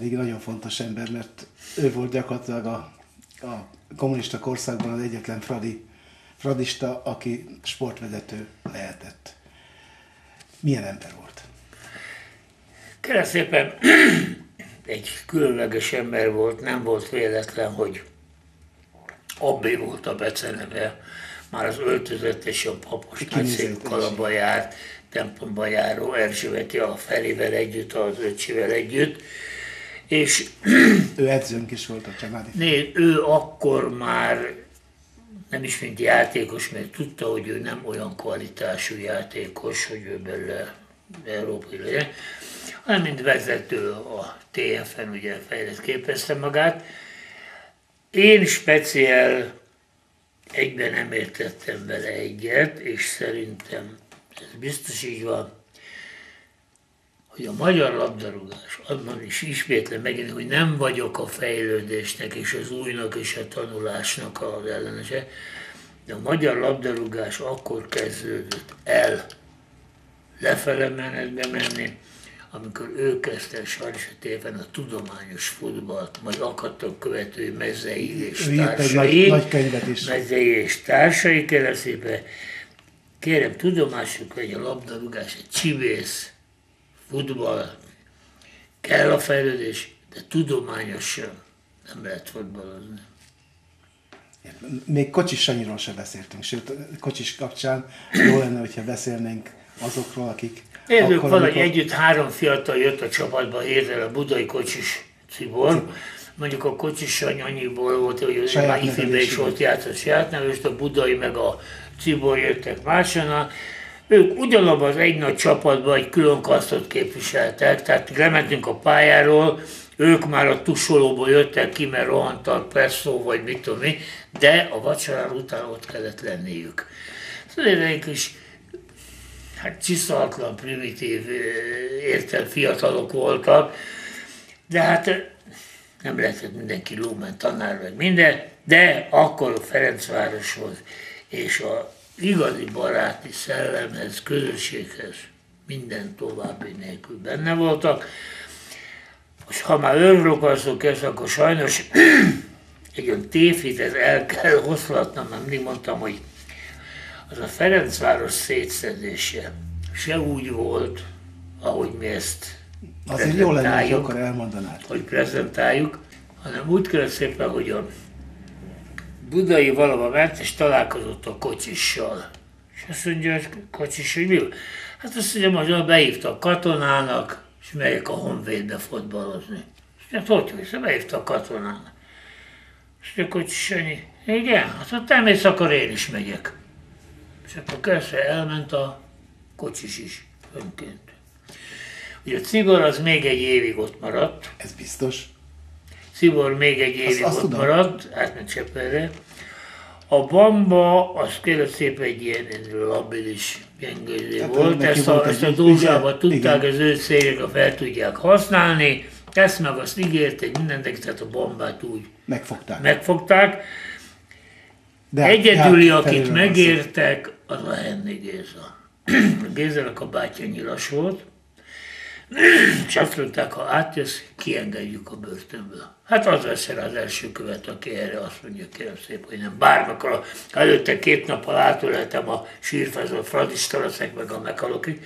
pedig nagyon fontos ember, mert ő volt gyakorlatilag a kommunista korszakban az egyetlen fradista, aki sportvezető lehetett. Milyen ember volt? Kérlek szépen, egy különleges ember volt, nem volt véletlen, hogy Abbé volt a beceneve, már az öltözött és a papos nagyszép kalapba járt, templomba járó Erzsébeti a Ferivel együtt, az öccsével együtt, és ő edzőnk is volt a családi. Ő akkor már nem is mint játékos, mert tudta, hogy ő nem olyan kvalitású játékos, hogy ő belőle európai legyen, hanem mint vezető a TFN ugye fejlett képezte magát. Én speciál egyben nem értettem vele egyet, és szerintem ez biztos így van, hogy a magyar labdarúgás, abban is ismétlem megint, hogy nem vagyok a fejlődésnek és az újnak és a tanulásnak az ellenese, de a magyar labdarúgás akkor kezdődött el lefele menetbe menni, amikor ő kezdte sajnos a téven a tudományos futballt, majd akadtak követői Mezei és társai. Nagy könyvet is. Mezei és társai, kérem szépen. Kérem, tudomásuk, hogy a labdarúgás egy csibész futball, kell a fejlődés, de tudományosan nem lehet futballozni. Még Kocsis Sanyiról se beszéltünk, sőt, Kocsis kapcsán jó lenne, hogyha beszélnénk azokról, akik... Nézzük, valahogy együtt 3 fiatal jött a csapatba, hétre a Budai Kocsis Cibor. Mondjuk a Kocsis Sanyi annyiból volt, hogy már ifibe is volt játszott saját nevest, a Budai meg a Cibor jöttek máson. Ők ugyanabban az egy nagy csapatban egy külön kasztot képviseltek, tehát lementünk a pályáról, ők már a tusolóból jöttek ki, mert rohantak Presszó vagy mit tudom mi, de a vacsorán után ott kellett lenniük. Szóval egy kis csiszatlan, primitív, értelm fiatalok voltak, de hát nem lehetett mindenki lómen tanár meg minden, de akkor a Ferencvároshoz és a igazi baráti szellemhez, közösséghez minden további nélkül benne voltak. Most ha már örökasztó kezd, akkor sajnos egy olyan tévhit, ez el kell hozhatnom, mert mindig mondtam, hogy az a Ferencváros szétszedése se úgy volt, ahogy mi ezt azért jó lenne, hogy akkor elmondanád. Hogy prezentáljuk, hanem úgy kell szépen, hogy a Budai valahol ment, és találkozott a Kocsissal. És azt mondja, hogy Kocsis, hogy mi? Hát azt mondja, hogy behívta a katonának, és megyek a Honvédbe fotballozni. És hát hogy vissza, behívta a katonának. És mondja, Kocsis Sanyi, igen, hát ha te mész, akkor én is megyek. És akkor persze elment a Kocsis is önként. Ugye a Cibor az még egy évig ott maradt. Ez biztos. Cibor még egy évig ott maradt, átment Csepelre. A Bamba, az kérlek szépen egy ilyen labilis gyengéző volt. Ezt a Dózsában tudták, az ő cégekre fel tudják használni. Ezt meg azt ígérték mindennek, tehát a Bambát úgy megfogták. De egyedüli, akit megértek, az a Henné Géza. Gézának a bátyja nyilas volt, és azt mondták, ha átjössz, kiengedjük a börtönből. Hát az lesz az első követ, aki erre azt mondja, kérem szépen, hogy nem bármikor, előtte 2 nappal átöleltem a sírfázó fradista leszek, meg a meghalokig.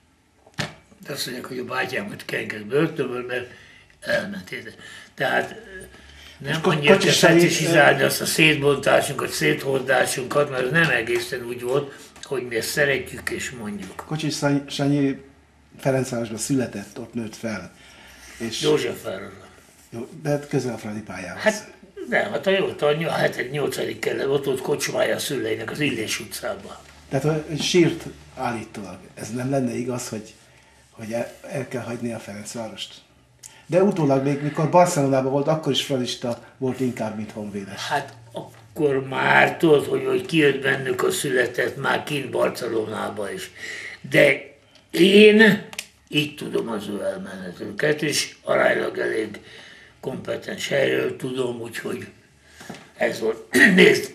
De azt mondják, hogy a bátyámat kienged börtönből, mert elment. Tehát nem annyira kell fetisizálni azt a szétbontásunkat, széthordásunkat, mert ez nem egészen úgy volt, hogy mi ezt szeretjük és mondjuk. Kocsis Sanyi Ferencvárosban született, ott nőtt fel. És Józsefvárosban. Jó, de hát közel a fradi pályához. Hát nem, hát a 7.-8. kerület, ott volt kocsmája a szüleinek az Illés utcában. Tehát sírt állítólag. Ez nem lenne igaz, hogy el kell hagyni a Ferencvárost? De utólag még, mikor Barcelonában volt, akkor is fradista volt inkább, mint honvédes. Hát akkor már tudod, hogy kijött bennük a születet, már kint Barcelonában is. De én így tudom az ő elmenetünket, és aránylag elég kompetens helyről tudom, úgyhogy ez volt. Nézd,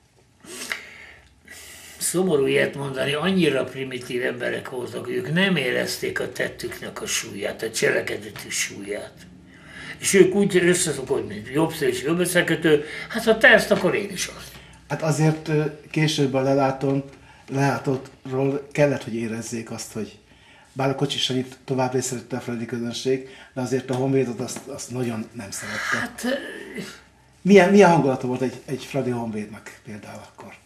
szomorú ilyet mondani, annyira primitív emberek voltak, hogy ők nem érezték a tettüknek a súlyát, a cselekedetük súlyát. és ők úgy összeszokott, mint jobbszélső, jobb összekötő, hát ha te ezt, akkor én is azt. Hát azért később a lelátottról kellett, hogy érezzék azt, hogy bár a Kocsis Sanyit tovább szerette a Fradi közönség, de azért a Honvédot azt nagyon nem szerette. Hát, Milyen hangulata volt egy Fradi Honvédnak például akkor?